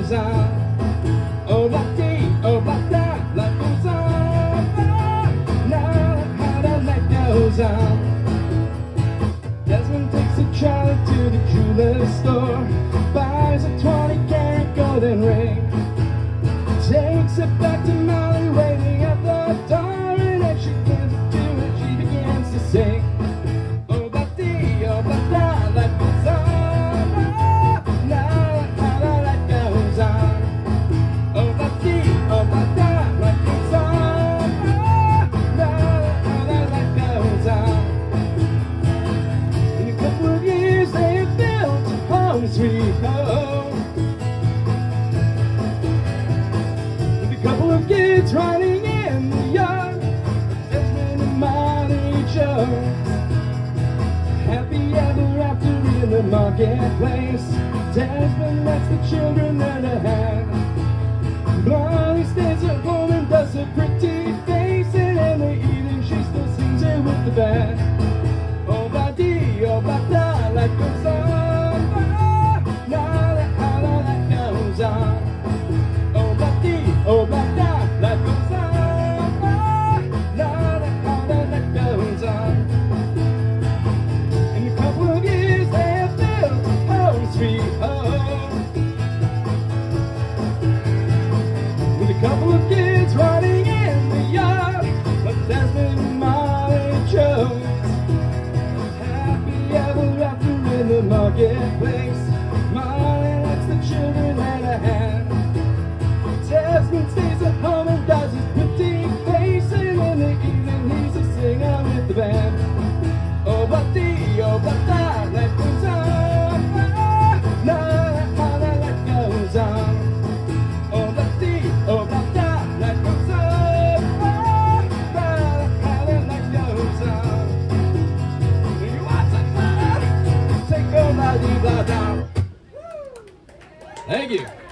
goes on. Oh, la dee, oh, la da, life goes on. Now how the night goes on. Desmond takes a Charlie to the jeweler's store, buys a 20-carat golden ring, takes it back to Molly waiting at the door, and as she begins to do it, she begins to sing. Oh, la dee, oh, la da, life goes on. Now how the light goes on. Oh, la dee, oh, la da, life goes on. Now how the light goes on. In a couple of years they have built a home sweet home, with a couple of kids running in the yard, Desmond and Molly Jones. Happy ever after in the marketplace. Desmond lets the children learn to have. Molly stays at home and does a pretty face, and in the evening she still sings it with the band. Oh, ba dee, oh, ba da, life goes on. Now that how the light goes on. Oh, ba dee, oh, ba da, life goes on. Now that how the light goes on. In a couple of years they have built a home sweet home, with a couple of kids running in the yard, but Desmond and Molly Jones. Happy ever after in the marketplace. Molly lets the children let her hand. Desmond stays at home and does his pretty face, and in the evening he's a singer with the band. Oh, ba dee, oh, ba da, life goes on. Now how the light goes on. Oh, ba dee, oh, ba da, life goes on. Now how the light goes on. You want some fun? Take a la dee, blah, da. Thank you.